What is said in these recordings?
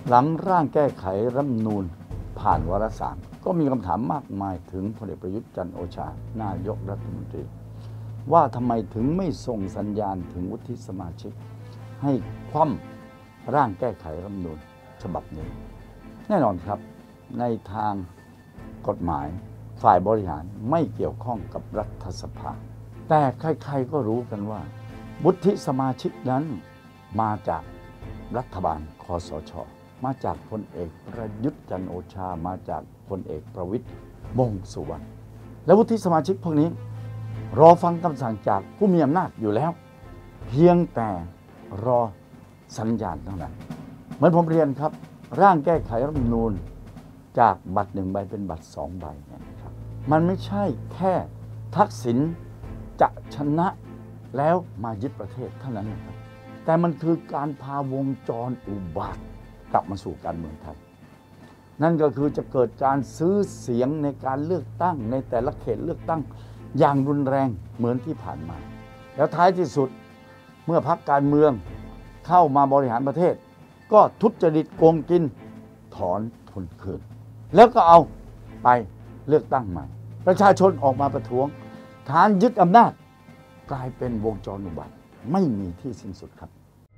หลังร่างแก้ไขรัฐธรรมนูญผ่านวาระสามก็มีคำถามมากมายถึงพลเอกประยุทธ์จันทร์โอชานายกรัฐมนตรีว่าทำไมถึงไม่ส่งสัญญาณถึงวุฒิสมาชิกให้คว่ำร่างแก้ไขรัฐธรรมนูญฉบับนี้แน่นอนครับในทางกฎหมายฝ่ายบริหารไม่เกี่ยวข้องกับรัฐสภาแต่ใครๆก็รู้กันว่าวุฒิสมาชิกนั้นมาจากรัฐบาลคสช.มาจากพลเอกประยุทธ์จันทร์โอชามาจากพลเอกประวิตรวงษ์สุวรรณและวุฒิสมาชิกพวกนี้รอฟังคำสั่งจากผู้มีอำนาจอยู่แล้วเพียงแต่รอสัญญาณเท่านั้นเหมือนผมเรียนครับร่างแก้ไขรัฐธรรมนูญจากบัตร1 ใบเป็นบัตร2 ใบนะครับมันไม่ใช่แค่ทักษิณจะชนะแล้วมายึดประเทศเท่านั้นนะครับแต่มันคือการพาวงจรอุบาทกลับมาสู่การเมืองไทยนั่นก็คือจะเกิดการซื้อเสียงในการเลือกตั้งในแต่ละเขตเลือกตั้งอย่างรุนแรงเหมือนที่ผ่านมาแล้วท้ายที่สุดเมื่อพรรคการเมืองเข้ามาบริหารประเทศก็ทุจริตโกงกินถอนทุนคืนแล้วก็เอาไปเลือกตั้งใหม่ประชาชนออกมาประท้วงฐานยึดอำนาจกลายเป็นวงจรอุบาทไม่มีที่สิ้นสุดครับ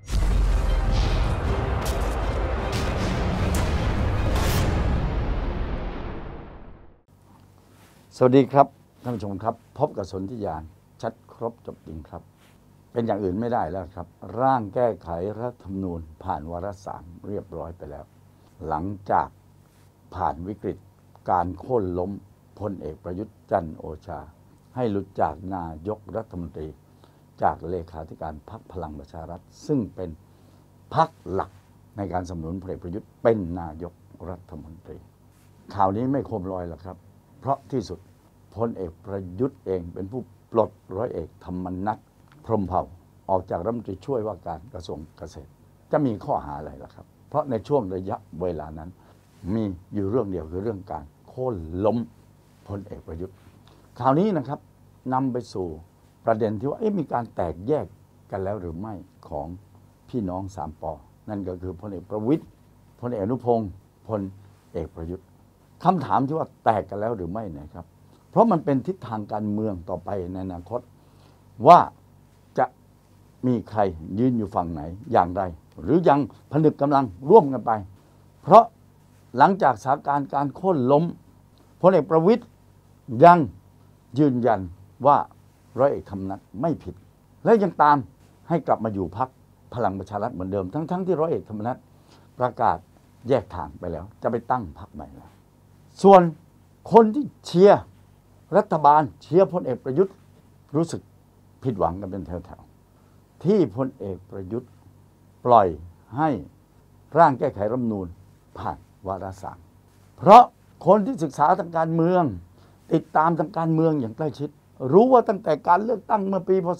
สวัสดีครับท่านผู้ชมครับพบกับสนธิยานชัดครบจบจริงครับเป็นอย่างอื่นไม่ได้แล้วครับร่างแก้ไขรัฐธรรมนูญผ่านวาระสามเรียบร้อยไปแล้วหลังจากผ่านวิกฤตการโค่นล้มพลเอกประยุทธ์จันทร์โอชาให้หลุดจากนายกรัฐมนตรีจากเลขาธิการพรรคพลังประชารัฐซึ่งเป็นพรรคหลักในการสนับสนุนพลเอกประยุทธ์เป็นนายกรัฐมนตรีข่าวนี้ไม่โคมลอยหรอกครับเพราะที่สุดพลเอกประยุทธ์เองเป็นผู้ปลดร้อยเอกธรรมนัสพรหมเผ่าออกจากรัฐมนตรีช่วยว่าการกระทรวงเกษตรจะมีข้อหาอะไรล่ะครับเพราะในช่วงระยะเวลานั้นมีอยู่เรื่องเดียวคือเรื่องการโค่นล้มพลเอกประยุทธ์ข่าวนี้นะครับนำไปสู่ประเด็นที่ว่ามีการแตกแยกกันแล้วหรือไม่ของพี่น้อง3 ป.นั่นก็คือพลเอกประวิตรพลเอกอนุพงศ์พลเอกประยุทธ์คำถามที่ว่าแตกกันแล้วหรือไม่นะครับเพราะมันเป็นทิศทางการเมืองต่อไปในอนาคตว่าจะมีใครยืนอยู่ฝั่งไหนอย่างไรหรือยังผนึกกำลังร่วมกันไปเพราะหลังจากสถานการณ์การโค่นล้มพลเอกประวิตรยังยืนยันว่าร้อยเอกธรรมนัสไม่ผิดและยังตามให้กลับมาอยู่พรรคพลังประชารัฐเหมือนเดิมทั้งที่ร้อยเอกธรรมนัสประกาศแยกทางไปแล้วจะไปตั้งพรรคใหม่แล้วส่วนคนที่เชียร์รัฐบาลเชียร์พลเอกประยุทธ์รู้สึกผิดหวังกันเป็นแถวๆที่พลเอกประยุทธ์ปล่อยให้ร่างแก้ไขรัฐธรรมนูญผ่านวาระสามเพราะคนที่ศึกษาทางการเมืองติดตามทางการเมืองอย่างใกล้ชิดรู้ว่าตั้งแต่การเลือกตั้งเมื่อปีพศ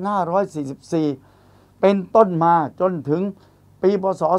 2544 เป็นต้นมาจนถึงปีพศ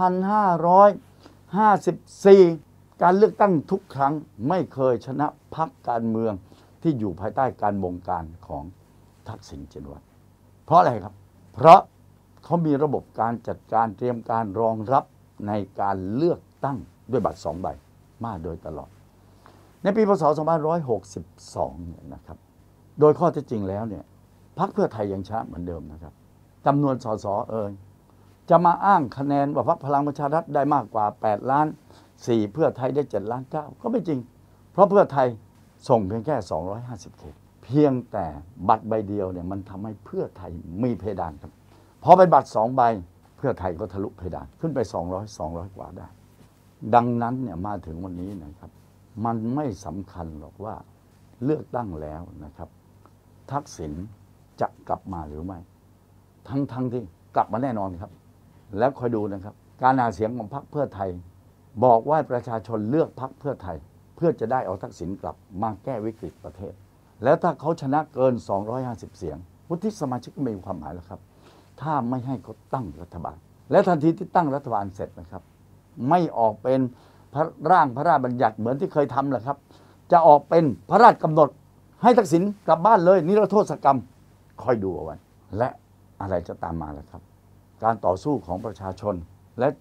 2554 การเลือกตั้งทุกครั้งไม่เคยชนะพรรคการเมืองที่อยู่ภายใต้การบงการของทักษิณชินวัตรเพราะอะไรครับเพราะเขามีระบบการจัดการเตรียมการรองรับในการเลือกตั้งด้วยบัตร2 ใบมาโดยตลอดในปีพศ 2562 นะครับโดยข้อเท็จจริงแล้วเนี่ยพรรคเพื่อไทยยังชนะเหมือนเดิมนะครับจำนวนสสจะมาอ้างคะแนนว่าพรรคพลังประชารัฐได้มากกว่า8 ล้าน 4เพื่อไทยได้7 ล้าน 9ก็ไม่จริงเพราะเพื่อไทยส่งเพียงแค่250 เขตเพียงแต่บัตรใบเดียวเนี่ยมันทำให้เพื่อไทยมีเพดานครับพอไปบัตร2 ใบเพื่อไทยก็ทะลุเพดานขึ้นไป200กว่าได้ดังนั้นเนี่ยมาถึงวันนี้นะครับมันไม่สำคัญหรอกว่าเลือกตั้งแล้วนะครับทักษิณจะกลับมาหรือไม่ทั้งที่กลับมาแน่นอนครับแล้วคอยดูนะครับการหาเสียงของพรรคเพื่อไทยบอกว่าประชาชนเลือกพรรคเพื่อไทยเพื่อจะได้เอาทักษิณกลับมาแก้วิกฤตประเทศแล้วถ้าเขาชนะเกิน250 เสียงวุฒิสมาชิกก็ไม่มีความหมายแล้วครับถ้าไม่ให้เขาตั้งรัฐบาลและทันทีที่ตั้งรัฐบาลเสร็จนะครับไม่ออกเป็นร่างพระราชบัญญัติเหมือนที่เคยทำแหละครับจะออกเป็นพระราชกำหนดให้ทักษิณกลับบ้านเลยนิรโทษกรรมคอยดูเอาไว้และอะไรจะตามมาล่ะครับการต่อสู้ของประชาชนและจะ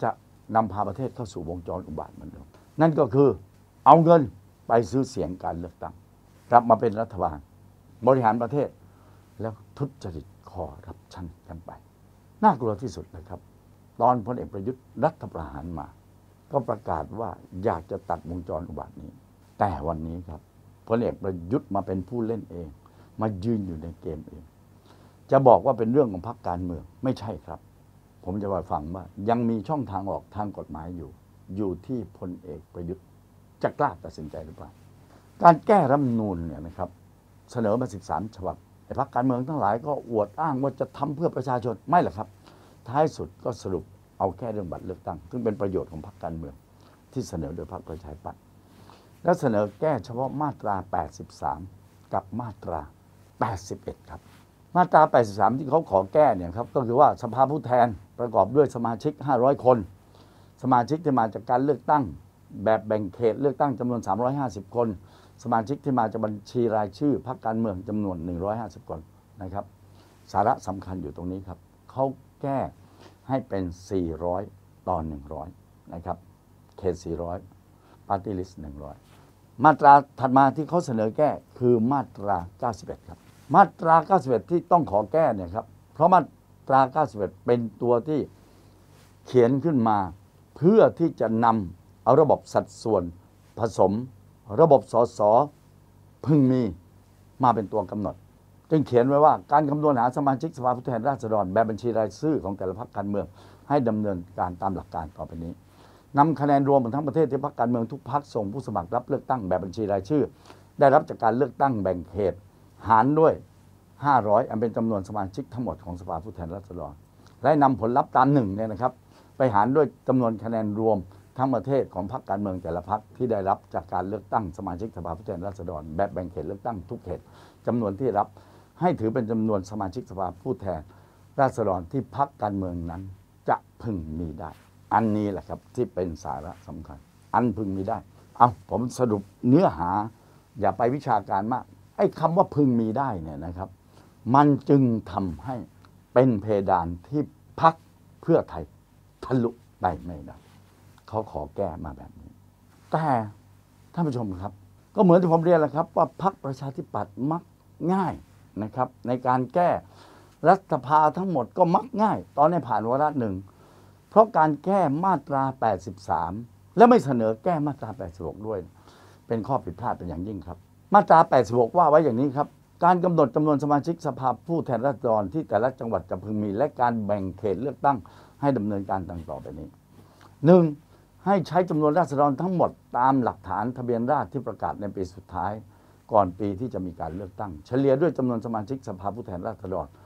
นำพาประเทศเข้าสู่วงจรอุบาทเหมือนเดิมนั่นก็คือเอาเงินไปซื้อเสียงการเลือกตั้งกลับมาเป็นรัฐบาลบริหารประเทศแล้วทุจริตคอร์รัปชันกันไปน่ากลัวที่สุดนะครับตอนพลเอกประยุทธ์รัฐประหารมาก็ประกาศว่าอยากจะตัดวงจรอุบาทนี้แต่วันนี้ครับพลเอกประยุทธ์มาเป็นผู้เล่นเองมายืนอยู่ในเกมเองจะบอกว่าเป็นเรื่องของพรรคการเมืองไม่ใช่ครับผมจะว่าฟังว่ายังมีช่องทางออกทางกฎหมายอยู่ที่พลเอกประยุทธ์จะกล้าตัดสินใจหรือเปล่าการแก้รัฐธรรมนูญเนี่ยนะครับเสนอมา13ฉบับไอ้พรรคการเมืองทั้งหลายก็อวดอ้างว่าจะทำเพื่อประชาชนไม่หรอกครับท้ายสุดก็สรุปเอาแค่เรื่องบัตรเลือกตั้งซึ่งเป็นประโยชน์ของพรรคการเมืองที่เสนอโดยพรรคประชาธิปัตย์และเสนอแก้เฉพาะมาตรา83กับมาตรา81ครับมาตรา83ที่เขาขอแก้เนี่ยครับก็คือว่าสภาผู้แทนประกอบด้วยสมาชิก500คนสมาชิกที่มาจากการเลือกตั้งแบบแบ่งเขตเลือกตั้งจำนวน350คนสมาชิกที่มาจากบัญชีรายชื่อพรรคการเมืองจำนวน150คนนะครับสาระสำคัญอยู่ตรงนี้ครับเขาแก้ให้เป็น400ต่อ100นะครับเขต400ปาร์ตี้ลิสต์100มาตราถัดมาที่เขาเสนอแก้คือมาตรา91ครับมาตรา91ที่ต้องขอแก้เนี่ยครับเพราะมาตรา91เป็นตัวที่เขียนขึ้นมาเพื่อที่จะนำเอาระบบสัดส่วนผสมระบบสสพึงมีมาเป็นตัวกำหนดจึงเขียนไว้ว่าการคำนวณหาสมาชิกสภาผู้แทนราษฎรแบบบัญชีรายชื่อของแต่ละพรรคการเมืองให้ดำเนินการตามหลักการต่อไปนี้นำคะแนนรวมของทั้งประเทศที่พรรคการเมืองทุกพรรคส่งผู้สมัครรับเลือกตั้งแบบบัญชีรายชื่อได้รับจากการเลือกตั้งแบ่งเขตหารด้วย500อันเป็นจำนวนสมาชิกทั้งหมดของสภาผู้แทนราษฎรและนำผลลัพธ์ตาม1เนี่ยนะครับไปหารด้วยจำนวนคะแนนรวมทั้งประเทศของพรรคการเมืองแต่ละพรรคที่ได้รับจากการเลือกตั้งสมาชิกสภาผู้แทนราษฎรแบบแบ่งเขตเลือกตั้งทุกเขตจำนวนที่รับให้ถือเป็นจำนวนสมาชิกสภาผู้แทนราษฎรที่พรรคการเมืองนั้นจะพึงมีได้อันนี้แหละครับที่เป็นสาระสำคัญอันพึงมีได้ผมสรุปเนื้อหาอย่าไปวิชาการมากไอ้คำว่าพึงมีได้เนี่ยนะครับมันจึงทำให้เป็นเพดานที่พรรคเพื่อไทยทะลุไปไม่ได้เขาขอแก้มาแบบนี้แต่ท่านผู้ชมครับก็เหมือนที่ผมเรียนแหละครับว่าพรรคประชาธิปัตย์มักง่ายนะครับในการแก้รัฐสภาทั้งหมดก็มักง่ายตอนนี้ผ่านวาระหนึ่งเพราะการแก้มาตรา83และไม่เสนอแก้มาตรา86ด้วยเป็นข้อผิดพลาดเป็นอย่างยิ่งครับมาตรา86ว่าไว้อย่างนี้ครับการกำหนดจำนวนสมาชิกสภาผู้แทนราษฎรที่แต่ละจังหวัดจะพึงมีและการแบ่งเขตเลือกตั้งให้ดำเนินการดังต่อไปนี้ 1. ให้ใช้จำนวนราษฎรทั้งหมดตามหลักฐานทะเบียนราษฎรที่ประกาศในปีสุดท้ายก่อนปีที่จะมีการเลือกตั้งเฉลี่ยด้วยจำนวนสมาชิกสภาผู้แทนราษฎร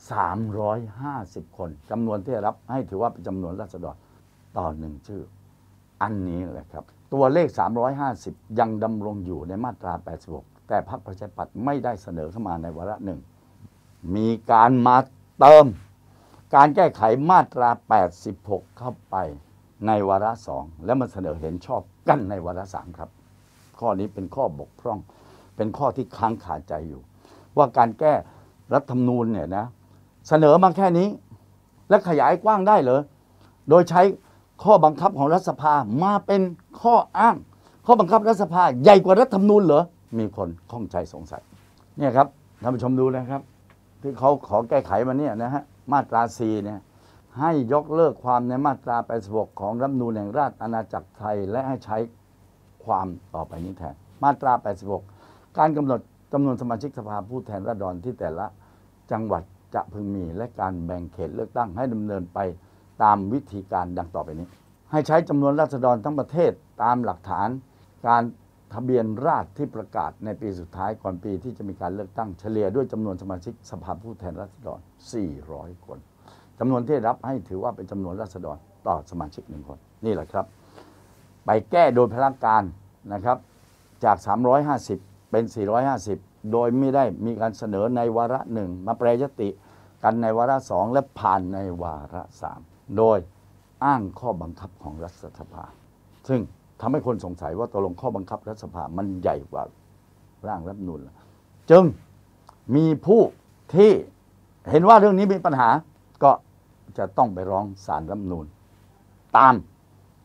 350คนจำนวนที่รับให้ถือว่าเป็นจำนวนราษฎรต่อ1ชื่ออันนี้แหละครับตัวเลข350ยังดำรงอยู่ในมาตรา86แต่พรรคประชาธิปัตย์ไม่ได้เสนอเข้ามาในวาระหนึ่งมีการมาเติมการแก้ไขมาตรา86เข้าไปในวาระ2และมันเสนอเห็นชอบกันในวาระ3ครับข้อนี้เป็นข้อบกพร่องเป็นข้อที่ค้างคาใจอยู่ว่าการแก้รัฐธรรมนูญเนี่ยนะเสนอมาแค่นี้และขยายกว้างได้เหรอโดยใช้ข้อบังคับของรัฐสภามาเป็นข้ออ้างข้อบังคับรัฐสภาใหญ่กว่ารัฐธรรมนูญเหรอมีคนข้องใจสงสัยเนี่ยครับท่านผู้ชมดูนะครับที่เขาขอแก้ไขมาเนี่ยนะฮะมาตรา4เนี่ยให้ยกเลิกความในมาตรา86ของรัฐธรรมนูญแห่งราชอาณาจักรไทยและให้ใช้ความต่อไปนี้แทนมาตรา86การกำหนดจำนวนสมาชิกสภาผู้แทนราษฎรที่แต่ละจังหวัดจะพึงมีและการแบ่งเขตเลือกตั้งให้ดำเนินไปตามวิธีการดังต่อไปนี้ให้ใช้จำนวนราษฎรทั้งประเทศตามหลักฐานการทะเบียนราษฎรที่ประกาศในปีสุดท้ายก่อนปีที่จะมีการเลือกตั้งเฉลี่ยด้วยจำนวนสมาชิกสภาผู้แทนราษฎร400คนจำนวนที่รับให้ถือว่าเป็นจำนวนราษฎรต่อสมาชิก1คนนี่แหละครับไปแก้โดยพลังการนะครับจาก350เป็น450โดยไม่ได้มีการเสนอในวาระ1มาแปรยติกันในวาระ2และผ่านในวาระ3โดยอ้างข้อบังคับของรัฐสภาซึ่งทำให้คนสงสัยว่าตกลงข้อบังคับรัฐสภามันใหญ่กว่าร่างรัฐธรรมนูญจึงมีผู้ที่เห็นว่าเรื่องนี้มีปัญหาก็จะต้องไปร้องศาลรัฐธรรมนูญตาม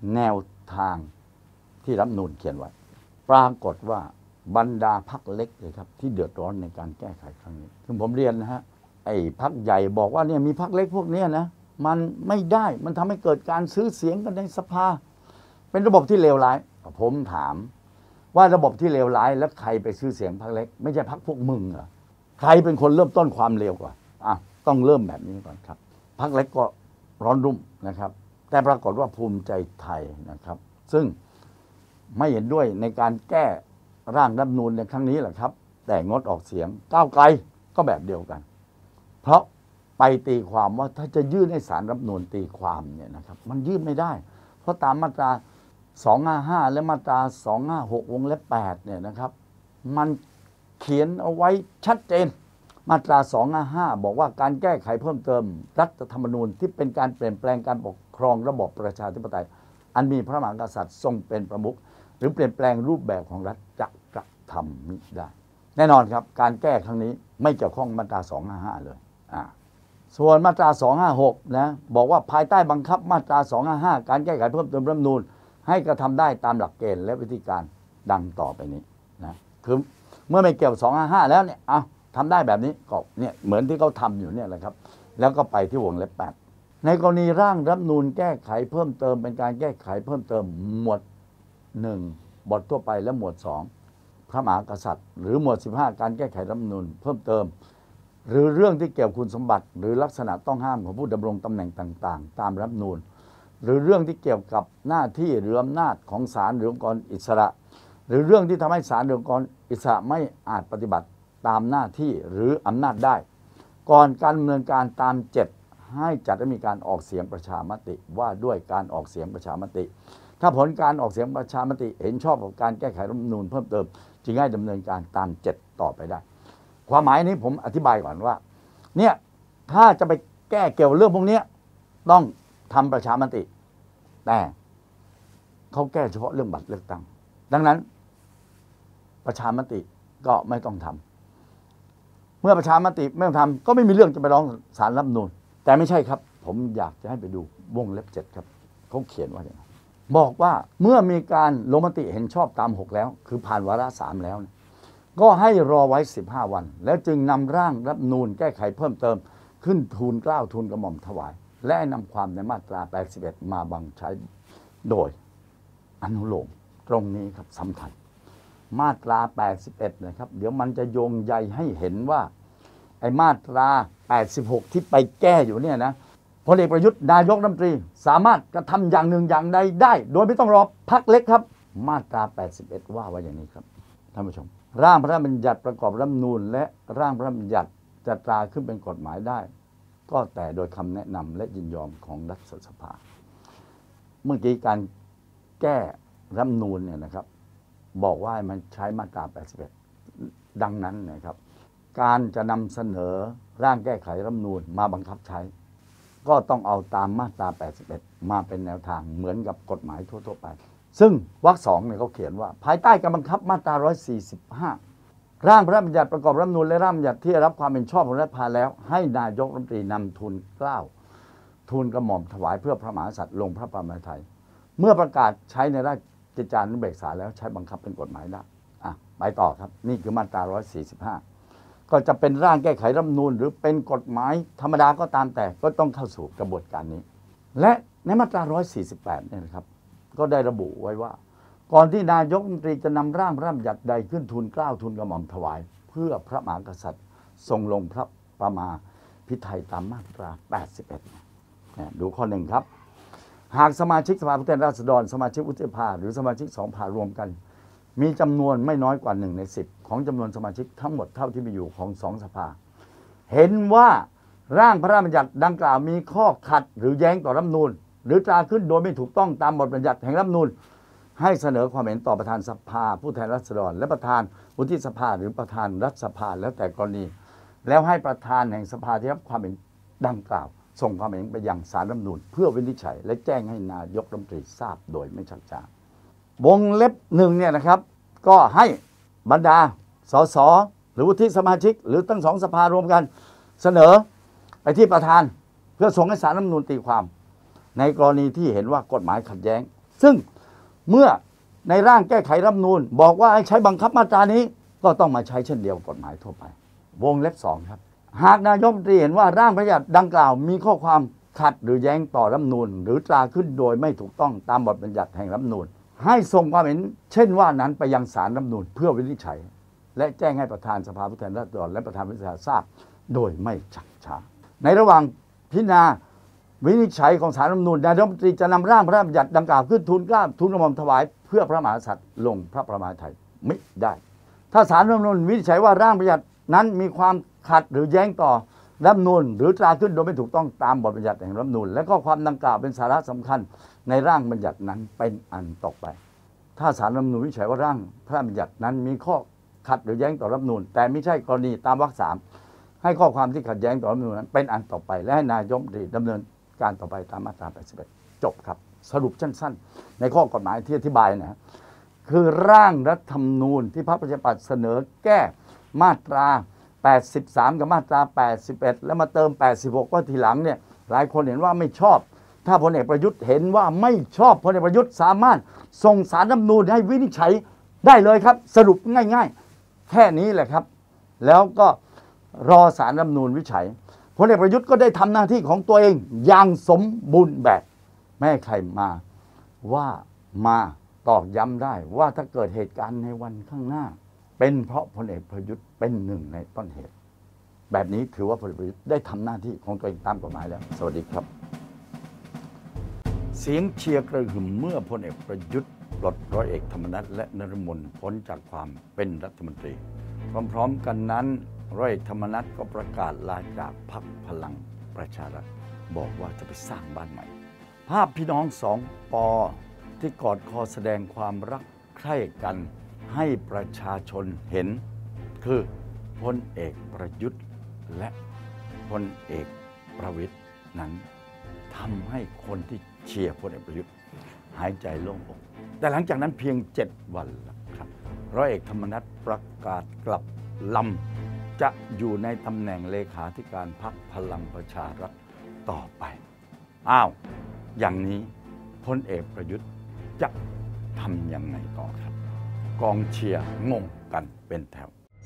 แนวทางที่รัฐธรรมนูญเขียนไว้ปรากฏว่าบรรดาพรรคเล็กเลยครับที่เดือดร้อนในการแก้ไขครั้งนี้ซึ่งผมเรียนนะฮะไอ้พรรคใหญ่บอกว่าเนี่ยมีพรรคเล็กพวกนี้นะมันไม่ได้มันทำให้เกิดการซื้อเสียงกันในสภาเป็นระบบที่เลวร้ายผมถามว่าระบบที่เลวร้ายแล้วใครไปซื้อเสียงพรรคเล็กไม่ใช่พรรคพวกมึงเหรอใครเป็นคนเริ่มต้นความเลวก่อนต้องเริ่มแบบนี้ก่อนครับพรรคเล็กก็ร้อนรุ่มนะครับแต่ปรากฏว่าภูมิใจไทยนะครับซึ่งไม่เห็นด้วยในการแก้ร่างรัฐธรรมนูญในครั้งนี้แหละครับแต่งดออกเสียงก้าวไกลก็แบบเดียวกันเพราะไปตีความว่าถ้าจะยื่นให้ศาลรัฐธรรมนูญตีความเนี่ยนะครับมันยื่นไม่ได้เพราะตามมาตรา255และมาตรา256วงเล็บ8เนี่ยนะครับมันเขียนเอาไว้ชัดเจนมาตรา255บอกว่าการแก้ไขเพิ่มเติมรัฐธรรมนูญที่เป็นการเปลี่ยนแปลงการปกครองระบอบประชาธิปไตยอันมีพระมหากษัตริย์ทรงเป็นประมุขหรือเปลี่ยนแปลงรูปแบบของรัฐจะกระทำมิได้แน่นอนครับการแก้ครั้งนี้ไม่เกี่ยวข้องมาตรา255เลยส่วนมาตรา256นะบอกว่าภายใต้บังคับมาตรา255การแก้ไขเพิ่มเติมรัฐธรรมนูญให้กระทำได้ตามหลักเกณฑ์และวิธีการดังต่อไปนี้นะคือเมื่อไม่เกี่ยว255แล้วเนี่ยทำได้แบบนี้ก็เนี่ยเหมือนที่เขาทำอยู่เนี่ยแหละครับแล้วก็ไปที่วงเล็บ8ในกรณีร่างรัฐธรรมนูญแก้ไขเพิ่มเติมเป็นการแก้ไขเพิ่มเติมหมวด1บททั่วไปและหมวด2พระมหากษัตริย์หรือหมวด15การแก้ไขรัฐธรรมนูญเพิ่มเติมหรือเรื่องที่เกี่ยวกับคุณสมบัติหรือลักษณะต้องห้ามของผู้ดำรงตำแหน่งต่างๆตามรัฐธรรมนูญหรือเรื่องที่เกี่ยวกับหน้าที่หรืออำนาจของศาลหรือองค์กรอิสระหรือเรื่องที่ทำให้ศาลหรือองค์กรอิสระไม่อาจปฏิบัติตามหน้าที่หรืออำนาจได้ก่อนการดำเนินการตาม7ให้จัดให้มีการออกเสียงประชามติว่าด้วยการออกเสียงประชามติถ้าผลการออกเสียงประชามติเห็นชอบกับการแก้ไขรัฐธรรมนูญเพิ่มเติมจึงให้ดำเนินการตาม7ต่อไปได้ความหมายนี้ผมอธิบายก่อนว่าเนี่ยถ้าจะไปแก้เกี่ยวเรื่องพวกนี้ต้องทำประชามติแต่เขาแก้เฉพาะเรื่องบัตรเลือกตั้งดังนั้นประชามติก็ไม่ต้องทำเมื่อประชามติไม่ต้องทำก็ไม่มีเรื่องจะไปร้องศาลรัฐธรรมนูญแต่ไม่ใช่ครับผมอยากจะให้ไปดูวงเล็บ7ครับเขาเขียนว่าอย่างไรบอกว่าเมื่อมีการลงมติเห็นชอบตาม6แล้วคือผ่านวาระ3แล้วก็ให้รอไว้15วันแล้วจึงนำร่างรัฐธรรมนูญแก้ไขเพิ่มเติมขึ้นทูลเกล้าทูลกระหม่อมถวายและนำความในมาตรา81มาบังใช้โดยอนุโลมตรงนี้ครับสำคัญมาตรา81นะครับเดี๋ยวมันจะโยงใยให้เห็นว่าไอ้มาตรา86ที่ไปแก้อยู่เนี่ยนะพลเอกประยุทธ์นายกรัฐมนตรีสามารถกระทำอย่างหนึ่งอย่างใดได้โดยไม่ต้องรอพรรคเล็กครับมาตรา81ว่าไว้อย่างนี้ครับท่านผู้ชมร่างพระราชบัญญัติประกอบรัฐธรรมนูญและร่างพระราชบัญญัติจะตราขึ้นเป็นกฎหมายได้ก็แต่โดยคำแนะนำและยินยอมของรัฐสภาเมื่อกี้การแก้รัฐธรรมนูญเนี่ยนะครับบอกว่ามันใช้มาตรา81ดังนั้นนะครับการจะนำเสนอร่างแก้ไขรัฐธรรมนูญมาบังคับใช้ก็ต้องเอาตามมาตรา81มาเป็นแนวทางเหมือนกับกฎหมายทั่วๆไปซึ่งวรรค2เนี่ยเขาเขียนว่าภายใต้การบังคับมาตรา145ร่างพระราชบัญญัติประกอบรัฐธรรมนูญและร่างบัญญัติที่ได้รับความเห็นชอบของรัฐสภาแล้วให้นายกรัฐมนตรีนำทูลเกล้าทูลกระหม่อมถวายเพื่อพระมหากษัตริย์ลงพระปรมาภิไธยเมื่อประกาศใช้ในราชกิจจานุเบกษาแล้วใช้บังคับเป็นกฎหมายได้ไปต่อครับนี่คือมาตรา145ก็จะเป็นร่างแก้ไขรัฐธรรมนูญหรือเป็นกฎหมายธรรมดาก็ตามแต่ก็ต้องเข้าสู่กระบวนการนี้และในมาตรา148เนี่ยนะครับก็ได้ระบุไว้ว่าก่อนที่นายกรัฐมนตรีจะนำร่างพระราชบัญญัติใดขึ้นทูลเกล้าทูลกระหม่อมถวายเพื่อพระมหากษัตริย์ทรงลงพระปรมาภิไธยตามมาตรา81ดูข้อ1ครับหากสมาชิกสภาผู้แทนราษฎรสมาชิกวุฒิสภาหรือสมาชิก2 สภารวมกันมีจำนวนไม่น้อยกว่า1 ใน 10ของจำนวนสมาชิกทั้งหมดเท่าที่มีอยู่ของ2 สภาเห็นว่าร่างพระราชบัญญัติดังกล่าวมีข้อขัดหรือแย้งต่อรัฐธรรมนูญหรือตราขึ้นโดยไม่ถูกต้องตามบทบัญญัติแห่งรัฐธรรมนูญให้เสนอความเห็นต่อประธานสภาผู้แทนราษฎรและประธานวุฒิสภาหรือประธานรัฐสภาแล้วแต่กรณีแล้วให้ประธานแห่งสภาที่รับความเห็นดังกล่าวส่งความเห็นไปยังศาลรัฐธรรมนูญเพื่อวินิจฉัยและแจ้งให้นายกรัฐมนตรีทราบโดยไม่ชักช้าวงเล็บ1เนี่ยนะครับก็ให้บรรดาสสหรือวุฒิสมาชิกหรือทั้ง2 สภารวมกันเสนอไปที่ประธานเพื่อส่งให้ศาลรัฐธรรมนูญตีความในกรณีที่เห็นว่ากฎหมายขัดแย้งซึ่งเมื่อในร่างแก้ไขรัฐธรรมนูญบอกว่าให้ใช้บังคับมาตรานี้ก็ต้องมาใช้เช่นเดียวกฎหมายทั่วไปวงเล็บ2ครับหากนายกรัฐมนตรีเห็นว่าร่างพระราชบัญญัติดังกล่าวมีข้อความขัดหรือแย้งต่อรัฐธรรมนูญหรือตราขึ้นโดยไม่ถูกต้องตามบทบัญญัติแห่งรัฐธรรมนูญให้ส่งความเห็นเช่นว่านั้นไปยังศาลรัฐธรรมนูญเพื่อวินิจฉัยและแจ้งให้ประธานสภาผู้แทนราษฎรและประธานวุฒิสภาทราบโดยไม่ชักช้าในระหว่างพิจารณาวินิจฉัยของศาลรัฐธรรมนูญนายกรัฐมนตรีจะนำร่างพระราชบัญญัติดังกล่าวขึ้นทูลเกล้าทูลกระหม่อมถวายเพื่อพระมหากษัตริย์ลงพระประมาไทยมิได้ถ้าศาลรัฐธรรมนูญวินิจฉัยว่าร่างบัญญัตินั้นมีความขัดหรือแย้งต่อรัฐธรรมนูญหรือตราขึ้นโดยไม่ถูกต้องตามบทบัญญัติแห่งรัฐธรรมนูญและข้อความดังกล่าวเป็นสาระสำคัญในร่างบัญญัตินั้นเป็นอันตกไปถ้าศาลรัฐธรรมนูญวินิจฉัยว่าร่างพระราชบัญญัตินั้นมีข้อขัดหรือแย้งต่อรัฐธรรมนูญแต่ไม่ใช่กรณีตามวรรค 3ให้ข้อความที่ขัดแย้งต่อรัฐธรรมนูญนั้นเป็นอันต่อไปและให้นายกรัฐมนตรีดำเนินการต่อไปตามมาตรา 81 จบครับสรุปสั้นๆในข้อกฎหมายที่อธิบายนะคือร่างรัฐธรรมนูญที่พรรคประชาธิปัตย์เสนอแก้มาตรา 83 กับมาตรา 81 แล้วมาเติม 86 ว่าทีหลังเนี่ยหลายคนเห็นว่าไม่ชอบถ้าพลเอกประยุทธ์เห็นว่าไม่ชอบพลเอกประยุทธ์สามารถส่งศาลรัฐธรรมนูญให้วินิจฉัยได้เลยครับสรุปง่ายๆแค่นี้แหละครับแล้วก็รอศาลรัฐธรรมนูญวินิจฉัยพลเอกประยุทธ์ก็ได้ทำหน้าที่ของตัวเองอย่างสมบูรณ์แบบไม่ให้ใครมาตอกย้ำได้ว่าถ้าเกิดเหตุการณ์ในวันข้างหน้าเป็นเพราะพลเอกประยุทธ์เป็นหนึ่งในต้นเหตุแบบนี้ถือว่าพลเอกประยุทธ์ได้ทำหน้าที่ของตัวเองตามกฎหมายแล้วสวัสดีครับเสียงเชียร์กระหึ่มเมื่อพลเอกประยุทธ์ปลดร้อยเอกธรรมนัสและนฤมลพ้นจากความเป็นรัฐมนตรีพร้อมๆกันนั้นร้อยเอกธรรมนัสก็ประกาศลาจากพรรคพลังประชารัฐบอกว่าจะไปสร้างบ้านใหม่ภาพพี่น้องสองปอที่กอดคอแสดงความรักใคร่กันให้ประชาชนเห็นคือพลเอกประยุทธ์และพลเอกประวิตรนั้นทำให้คนที่เชียร์พลเอกประยุทธ์หายใจโล่งอกแต่หลังจากนั้นเพียง7 วันครับร้อยเอกธรรมนัสประกาศกลับลำจะอยู่ในตำแหน่งเลขาธิการพรรคพลังประชารัฐต่อไปอย่างนี้พลเอกประยุทธ์จะทำยังไงต่อครับกองเชียร์งงกันเป็นแถว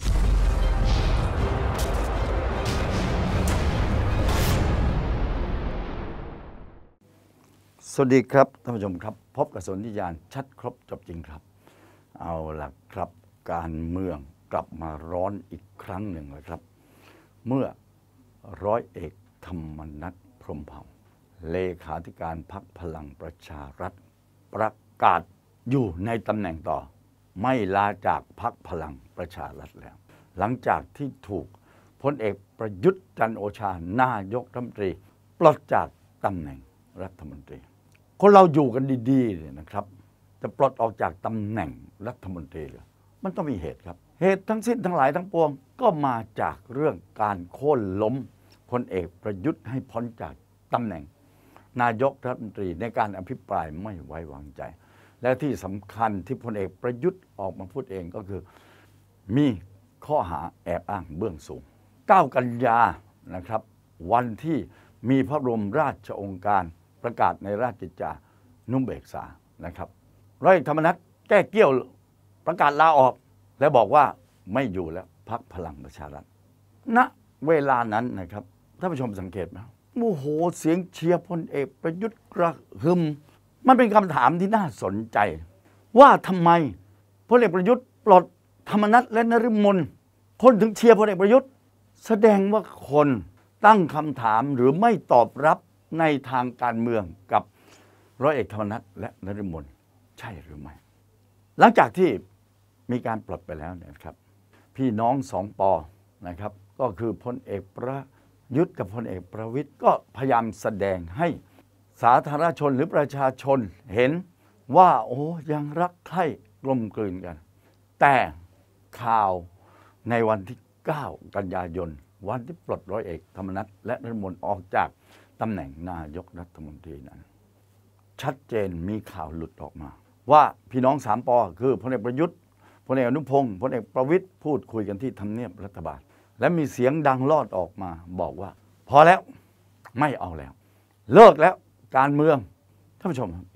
สวัสดีครับท่านผู้ชมครับพบกับสนธิยานชัดครบจบจริงครับเอาล่ะครับการเมืองกลับมาร้อนอีกครั้งหนึ่งเลยครับเมื่อร้อยเอกธรรมนัสพรหมเผ่าเลขาธิการพรรคพลังประชารัฐประกาศอยู่ในตำแหน่งต่อไม่ลาจากพรรคพลังประชารัฐแล้วหลังจากที่ถูกพลเอกประยุทธ์จันทร์โอชานายกรัฐมนตรีปลดจากตำแหน่งรัฐมนตรีคนเราอยู่กันดีๆเนี่ยนะครับจะปลดออกจากตำแหน่งรัฐมนตรีเลยมันต้องมีเหตุครับเหตุทั้งสิ้นทั้งหลายทั้งปวงก็มาจากเรื่องการโค่นล้มพลเอกประยุทธ์ให้พ้นจากตำแหน่งนายกรัฐมนตรีในการอภิปรายไม่ไว้วางใจและที่สำคัญที่พลเอกประยุทธ์ออกมาพูดเองก็คือมีข้อหาแอบอ้างเบื้องสูง9 กันยานะครับวันที่มีพระบรมราชโองการประกาศในราชกิจจานุเบกษานะครับร้อยเอกธรรมนัสแก้เกี้ยวประกาศลาออกและบอกว่าไม่อยู่แล้วพรรคพลังประชารัฐณเวลานั้นนะครับท่านผู้ชมสังเกตไหมโอ้โหเสียงเชียร์พลเอกประยุทธ์กระหึ่มมันเป็นคำถามที่น่าสนใจว่าทำไมพลเอกประยุทธ์ปลดธรรมนัสและนฤมลคนถึงเชียร์พลเอกประยุทธ์แสดงว่าคนตั้งคำถามหรือไม่ตอบรับในทางการเมืองกับร้อยเอกธรรมนัสและนฤมลใช่หรือไม่หลังจากที่มีการปลดไปแล้วเนี่ยครับพี่น้อง2 ปอนะครับก็คือพลเอกประยุทธ์กับพลเอกประวิตรก็พยายามแสดงให้สาธารณชนหรือประชาชนเห็นว่าโอ้ยังรักใคร่กลมกลืนกันแต่ข่าวในวันที่9 กันยายนวันที่ปลดร้อยเอกธรรมนัสและนฤมลออกจากตำแหน่งนายกรัฐมนตรีนั้นชัดเจนมีข่าวหลุดออกมาว่าพี่น้อง3 ปอคือพลเอกประยุทธ์พลเอกอนุพงศ์พลเอกประวิตรพูดคุยกันที่ทำเนียบรัฐบาลและมีเสียงดังลอดออกมาบอกว่าพอแล้วไม่เอาแล้วเลิกแล้วการเมืองท่านผู้ชม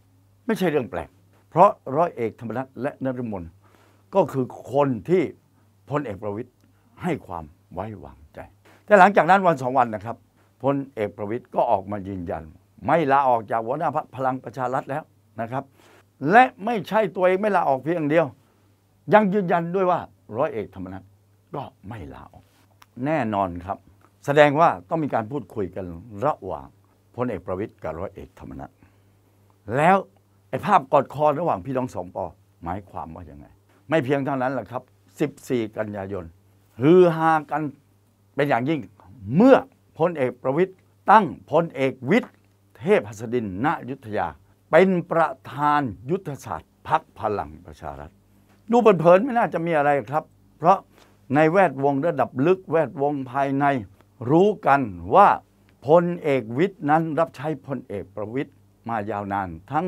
ไม่ใช่เรื่องแปลกเพราะร้อยเอกธรรมนัสและนฤมลก็คือคนที่พลเอกประวิตรให้ความไว้วางใจแต่หลังจากนั้นวัน2 วันนะครับพลเอกประวิตรก็ออกมายืนยันไม่ลาออกจากหัวหน้าพรรคพลังประชารัฐแล้วนะครับและไม่ใช่ตัวเองไม่ลาออกเพียงอย่างเดียวยังยืนยันด้วยว่าร้อยเอกธรรมนัสก็ไม่ลาออกแน่นอนครับแสดงว่าต้องมีการพูดคุยกันระหว่างพลเอกประวิตรกับร้อยเอกธรรมนัสแล้วไอ้ภาพกอดคอระหว่างพี่น้อง2 ป.หมายความว่าอย่างไงไม่เพียงเท่านั้นแหละครับ14 กันยายนฮือฮากันเป็นอย่างยิ่งเมื่อพลเอกประวิตรตั้งพลเอกวิทย์เทพหัสดินณอยุธยาเป็นประธานยุทธศาสตร์พรรคพลังประชารัฐดูเผินๆไม่น่าจะมีอะไรครับเพราะในแวดวงระดับลึกแวดวงภายในรู้กันว่าพลเอกวิทย์นั้นรับใช้พลเอกประวิตรมายาวนานทั้ง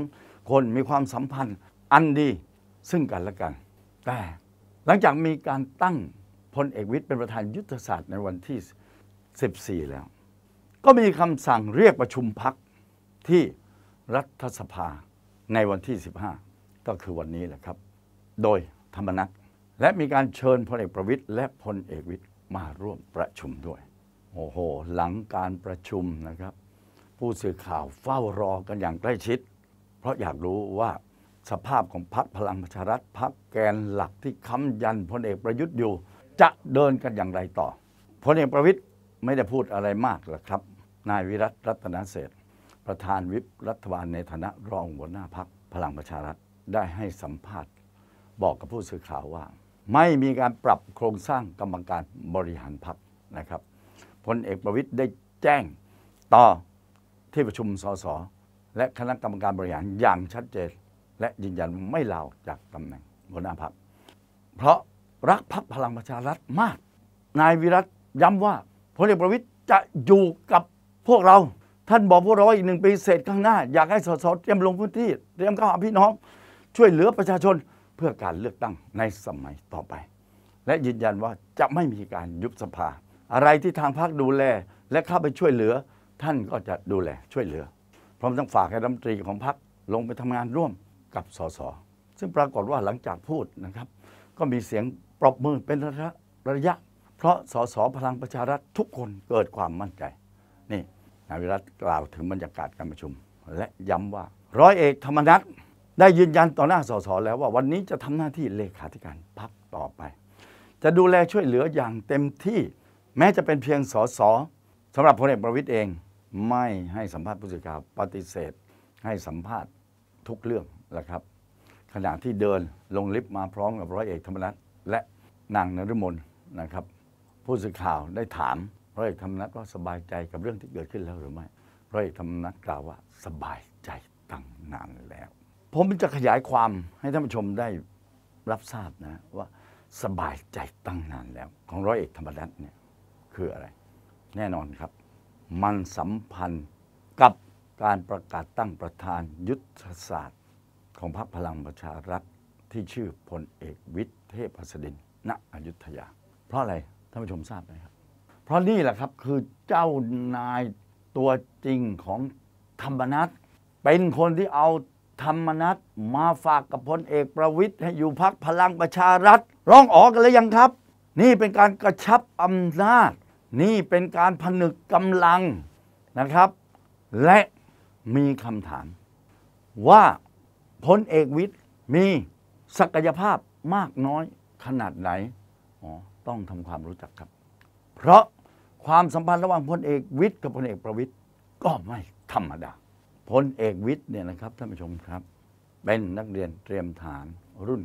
2 คนมีความสัมพันธ์อันดีซึ่งกันและกันแต่หลังจากมีการตั้งพลเอกวิทย์เป็นประธานยุทธศาสตร์ในวันที่14แล้วก็มีคำสั่งเรียกประชุมพรรคที่รัฐสภาในวันที่15ก็คือวันนี้แหละครับโดยธรรมนัสและมีการเชิญพลเอกประวิตรและพลเอกวิทย์มาร่วมประชุมด้วยโอ้โหหลังการประชุมนะครับผู้สื่อข่าวเฝ้ารอกันอย่างใกล้ชิดเพราะอยากรู้ว่าสภาพของพรรคพลังประชารัฐพรรคแกนหลักที่ค้ำยันพลเอกประยุทธ์อยู่จะเดินกันอย่างไรต่อพลเอกประวิตรไม่ได้พูดอะไรมากหรอกครับนายวิรัติรัตนเศรษฐ์ประธานวิปรัฐบาลในฐานะรองหัวหน้าพรรคพลังประชารัฐได้ให้สัมภาษณ์บอกกับผู้สื่อข่าวว่าไม่มีการปรับโครงสร้างกรรมการบริหารพรรคนะครับพลเอกประวิตรได้แจ้งต่อที่ประชุมสสและคณะกรรมการบริหารอย่างชัดเจนและยืนยันไม่ลาออกจากตำแหน่งหัวหน้าพรรคเพราะรักพรรคพลังประชารัฐมากนายวิรัติย้ำว่าพลเอกประวิตรจะอยู่กับพวกเราท่านบอกพวกเราอีก1 ปีเศษข้างหน้าอยากให้สสเตรียมลงพื้นที่เตรียมเข้าหาพี่น้องช่วยเหลือประชาชนเพื่อการเลือกตั้งในสมัยต่อไปและยืนยันว่าจะไม่มีการยุบสภาอะไรที่ทางพรรคดูแลและเข้าไปช่วยเหลือท่านก็จะดูแลช่วยเหลือพร้อมทั้งฝากให้รัฐมนตรีของพรรคลงไปทำงานร่วมกับสสซึ่งปรากฏว่าหลังจากพูดนะครับก็มีเสียงปรบมือเป็นระยะเพราะสสพลังประชารัฐทุกคนเกิดความมั่นใจนี่นายวิรัติกล่าวถึงบรรยากาศการประชุมและย้ำว่าร้อยเอกธรรมนัสได้ยืนยันต่อหน้าสสแล้วว่าวันนี้จะทำหน้าที่เลขาธิการพรรคต่อไปจะดูแลช่วยเหลืออย่างเต็มที่แม้จะเป็นเพียงสสสำหรับพลเอกประวิตรเองไม่ให้สัมภาษณ์ผู้สื่อข่าวปฏิเสธให้สัมภาษณ์ทุกเรื่องแหละครับขณะที่เดินลงลิฟต์มาพร้อมกับร้อยเอกธรรมนัสและนางนฤมลนะครับผู้สื่อข่าวได้ถามร้อยเอกธรรมนัสว่าสบายใจกับเรื่องที่เกิดขึ้นแล้วหรือไม่ร้อยเอกธรรมนัสกล่าวว่าสบายใจตั้งนานแล้วผมจะขยายความให้ท่านผู้ชมได้รับทราบนะว่าสบายใจตั้งนานแล้วของร้อยเอกธรรมนัสเนี่ยคืออะไรแน่นอนครับมันสัมพันธ์กับการประกาศตั้งประธานยุทธศาสตร์ของพรรคพลังประชารัฐที่ชื่อพลเอกวิทย์เทพหัสดินณอยุธยาเพราะอะไรท่านผู้ชมทราบไหมครับเพราะนี่แหละครับคือเจ้านายตัวจริงของธรรมนัสเป็นคนที่เอาธรรมนัสมาฝากกับพลเอกประวิตรให้อยู่พรรคพลังประชารัฐร้องอ๋อกันเลยยังครับนี่เป็นการกระชับอำนาจนี่เป็นการผนึกกำลังนะครับและมีคำถามว่าพลเอกวิทย์มีศักยภาพมากน้อยขนาดไหนต้องทำความรู้จักครับเพราะความสัมพันธ์ระหว่างพลเอกวิทย์กับพลเอกประวิตรก็ไม่ธรรมดาพลเอกวิทย์เนี่ยนะครับท่านผู้ชมครับเป็นนักเรียนเตรียมทหารรุ่น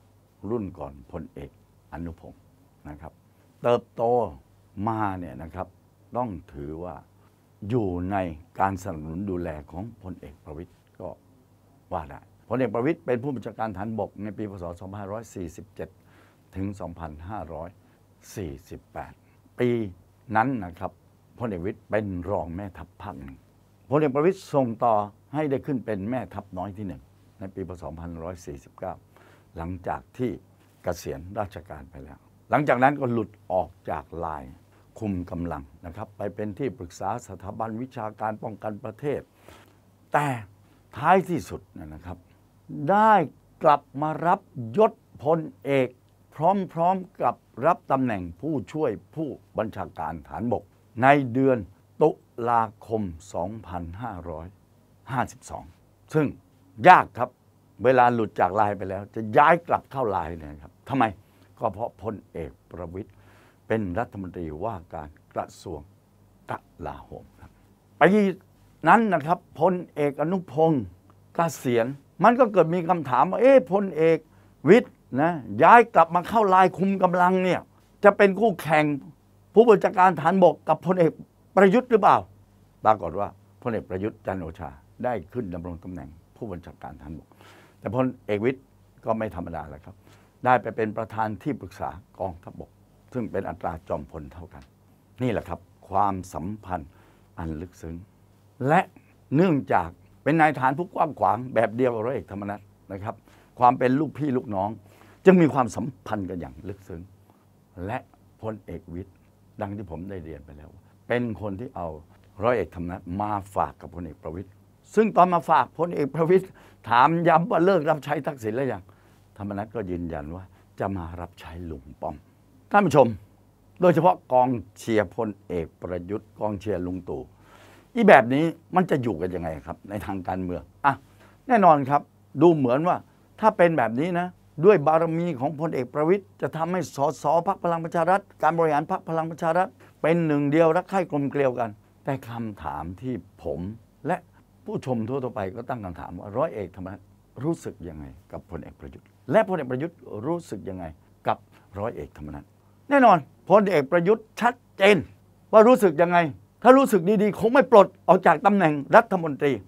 9รุ่นก่อนพลเอกอนุพงศ์นะครับเติบโตมาเนี่ยนะครับต้องถือว่าอยู่ในการสนับสนุนดูแลของพลเอกประวิตรก็ว่าได้พลเอกประวิตรเป็นผู้บัญชาการทหารบกในปีพ.ศ. 2547 ถึง 2548 ปีนั้นนะครับพลเอกประวิตรเป็นรองแม่ทัพภาคหนึ่งพลเอกประวิตรส่งต่อให้ได้ขึ้นเป็นแม่ทัพน้อยที่1ในปีพ.ศ. 2549 หลังจากที่เกษียณราชการไปแล้วหลังจากนั้นก็หลุดออกจากลายคุมกำลังนะครับไปเป็นที่ปรึกษาสถาบันวิชาการป้องกันประเทศแต่ท้ายที่สุดนะครับ ได้กลับมารับยศพลเอกพร้อมๆกับรับตำแหน่งผู้ช่วยผู้บัญชาการฐานบกในเดือนตุลาคม 2552 ซึ่งยากครับเวลาหลุดจากลายไปแล้วจะย้ายกลับเข้าลายเนี่ยครับทำไมก็เพราะพลเอกประวิตรเป็นรัฐมนตรีว่าการกระทรวงกลาโหมครับปีนั้นนะครับพลเอกอนุพงศ์เกษียณมันก็เกิดมีคำถามว่าพลเอกวิทย์นะย้ายกลับมาเข้าลายคุมกำลังเนี่ยจะเป็นคู่แข่งผู้บัญชาการฐานบกกับพลเอกประยุทธ์หรือเปล่าปรากฏว่าพลเอกประยุทธ์จันทร์โอชาได้ขึ้นดำรงตำแหน่งผู้บัญชาการฐานบกแต่พลเอกวิทย์ก็ไม่ธรรมดาแล้วครับได้ไปเป็นประธานที่ปรึกษากองทัพบกซึ่งเป็นอัตราจอมพลเท่ากันนี่แหละครับความสัมพันธ์อันลึกซึ้งและเนื่องจากเป็นนายทหารผู้กว้างขวางแบบเดียวกับร้อยเอกธรรมนัสนะครับความเป็นลูกพี่ลูกน้องจึงมีความสัมพันธ์กันอย่างลึกซึ้งและพลเอกวิทย์ดังที่ผมได้เรียนไปแล้วเป็นคนที่เอาร้อยเอกธรรมนัสมาฝากกับพลเอกประวิตรซึ่งตอนมาฝากพลเอกประวิตรถามย้ำว่าเลิกรับใช้ทักษิณแล้วยังธรรมนัสก็ยืนยันว่าจะมารับใช้ลุงป้อมท่านผู้ชมโดยเฉพาะกองเชียร์พลเอกประยุทธ์กองเชียร์ลุงตู่อีแบบนี้มันจะอยู่กันยังไงครับในทางการเมืองแน่นอนครับดูเหมือนว่าถ้าเป็นแบบนี้นะด้วยบารมีของพลเอกประวิตรจะทำให้สสพรรคพลังประชารัฐการบริหารพรรคพลังประชารัฐเป็นหนึ่งเดียวรักใคร่กลมเกลียวกันแต่คำถามที่ผมและผู้ชมทั่วไปก็ตั้งคำถามว่าร้อยเอกธรรมนัสรู้สึกยังไงกับพลเอกประยุทธ์และพลเอกประยุทธ์รู้สึกยังไงกับร้อยเอกธรรมนัสแน่นอนพลเอกประยุทธ์ชัดเจนว่ารู้สึกยังไงถ้ารู้สึกดีๆคงไม่ปลดออกจากตำแหน่งรัฐมนตรี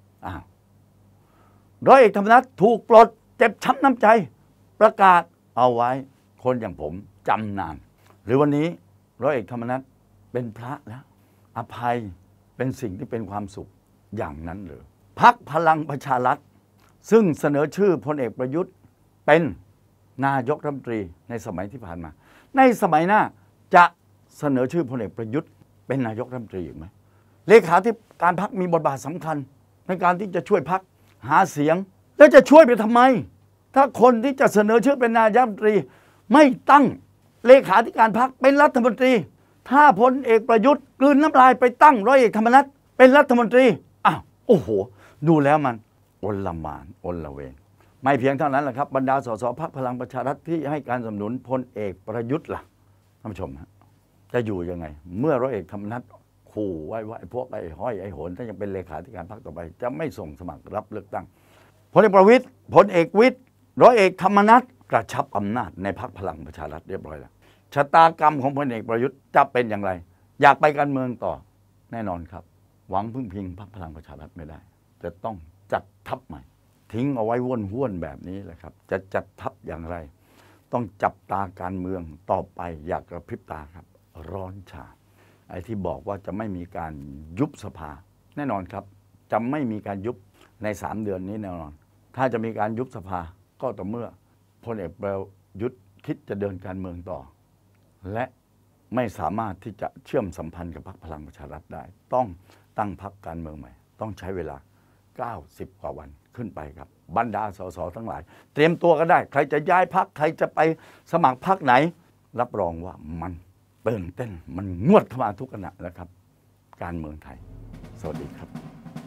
ร้อยเอกธรรมนัสถูกปลดเจ็บช้ำน้ำใจประกาศเอาไว้คนอย่างผมจำนานหรือวันนี้ร้อยเอกธรรมนัสเป็นพระแล้วอภัยเป็นสิ่งที่เป็นความสุขอย่างนั้นหรือพรรคพลังประชารัฐซึ่งเสนอชื่อพลเอกประยุทธ์เป็นนายกรัฐมนตรีในสมัยที่ผ่านมาในสมัยหน้าจะเสนอชื่อพลเอกประยุทธ์เป็นนายกรัฐมนตรีอีกไหมเลขาธิการพรรคมีบทบาทสำคัญในการที่จะช่วยพรรคหาเสียงแล้วจะช่วยไปทำไมถ้าคนที่จะเสนอชื่อเป็นนายกรัฐมนตรีไม่ตั้งเลขาธิการพรรคเป็นรัฐมนตรีถ้าพลเอกประยุทธ์กลืนน้ำลายไปตั้งร้อยเอกธรรมนัสเป็นรัฐมนตรีโอ้โหดูแล้วมันอลหม่านอลเวงไม่เพียงเท่านั้นแหละครับบรรดาสสพรรคพลังประชารัฐที่ให้การสนับสนุนพลเอกประยุทธ์ล่ะท่านผู้ชมจะอยู่ยังไงเมื่อร้อยเอกธรรมนัสขู่ไว้ว่าพวกไอ้ห้อยไอ้โหนถ้ายังเป็นเลขาธิการพรรคต่อไปจะไม่ส่งสมัครรับเลือกตั้งพลเอกประวิตรพลเอกวิทย์ร้อยเอกธรรมนัสกระชับอำนาจในพรรคพลังประชารัฐเรียบร้อยแล้วชะตากรรมของพลเอกประยุทธ์จะเป็นอย่างไรอยากไปการเมืองต่อแน่นอนครับหวังพึ่งพิงพรรคพลังประชารัฐไม่ได้จะต้องจัดทัพใหม่ทิ้งเอาไว้ว่นๆแบบนี้แหละครับจะจัดทัพอย่างไรต้องจับตาการเมืองต่อไปอยากกระพริบตาครับร้อนฉาไอ้ที่บอกว่าจะไม่มีการยุบสภาแน่นอนครับจะไม่มีการยุบใน3 เดือนนี้แน่นอนถ้าจะมีการยุบสภาก็ต่อเมื่อพลเอกประยุทธ์คิดจะเดินการเมืองต่อและไม่สามารถที่จะเชื่อมสัมพันธ์กับพรรคพลังประชารัฐได้ต้องตั้งพรรคการเมืองใหม่ต้องใช้เวลา90 กว่าวันขึ้นไปครับบรรดาสสทั้งหลายเตรียมตัวก็ได้ใครจะย้ายพรรคใครจะไปสมัครพรรคไหนรับรองว่ามันตื่นเต้นมันงวดเข้ามาทุกขณะแล้วครับการเมืองไทยสวัสดีครับ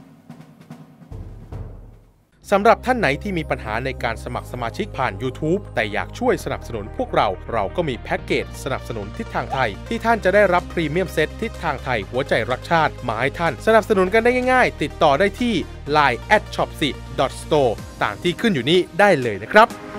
สำหรับท่านไหนที่มีปัญหาในการสมัครสมาชิกผ่าน YouTube แต่อยากช่วยสนับสนุนพวกเราก็มีแพ็กเกจสนับสนุนทิศทางไทยที่ท่านจะได้รับพรีเมียมเซตทิศทางไทยหัวใจรักชาติมาให้ท่านสนับสนุนกันได้ง่ายๆติดต่อได้ที่ line@shopsi.store ตามที่ขึ้นอยู่นี้ได้เลยนะครับ